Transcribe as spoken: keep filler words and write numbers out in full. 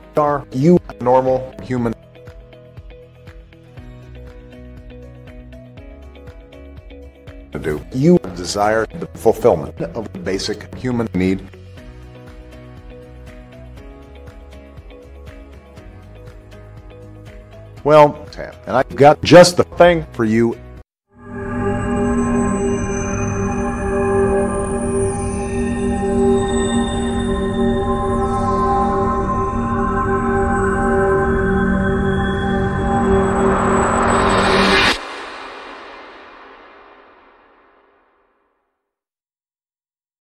Are you a normal human? Do you desire the fulfillment of the basic human need? Well, and I've got just the thing for you.